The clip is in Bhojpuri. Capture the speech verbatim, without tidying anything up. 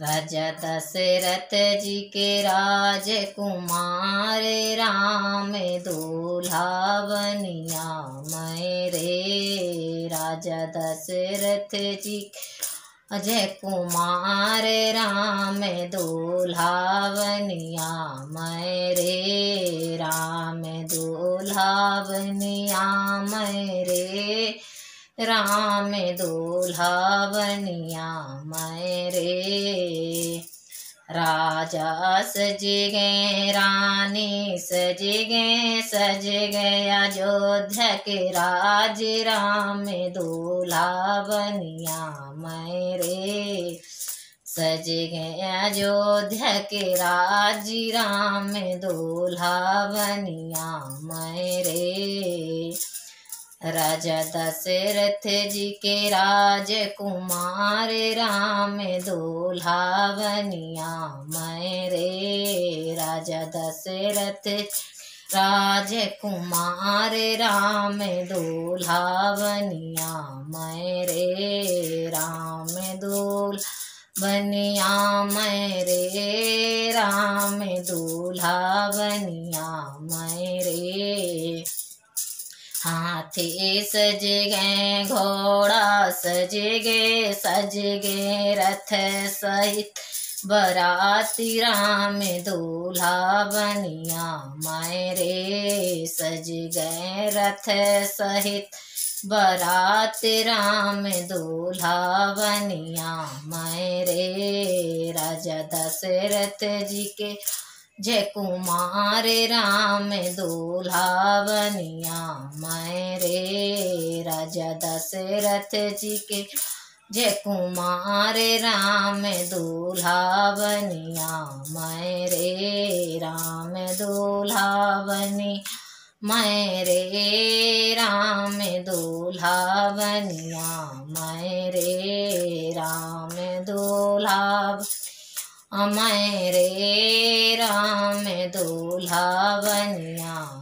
राजा दशरथ जी के राजकुमार राम दूल्हा बनिया मैं रे। राजा दशरथ जी अजय कुमार राम दूल्हा बनिया मैं रे। राम दूल्हा बनिया मैं रे। राम दूल्हा बनिया मैं रे। राजा सज गए रानी सज गए सज गया अयोध्या के राज राम दूल्हा बनिया मैं रे। सज गया अयोध्या के राज राम दूल्हा बनिया मैं रे। राजा दशरथ जी के राजकुमार राम दूल्हा बनिया मैं रे। राजा दशरथ राजकुमार राम दूल्हा बनिया मैं रे। राम दूल्हा बनिया मैं रे। राम दूल्हा बनिया मैं रे। हाथी सज गए घोड़ा सज गए सज गए रथ सहित बराती राम दूल्हा बनिया मैं रे। सज गए रथ सहित बरात राम दूल्हा बनिया मैं रे। राजा दशरथ जी के जय कुमार राम दूल्हा बनिया मैं रे। राजा दशरथ जी के जय कुमार राम दूल्हा बनिया मैं रे। राम दूल्हा बनी मैं रे। राम दूल्हा बनिया मैं रे। राम दूल्हा मैं रे। राम दूल्हा बनिया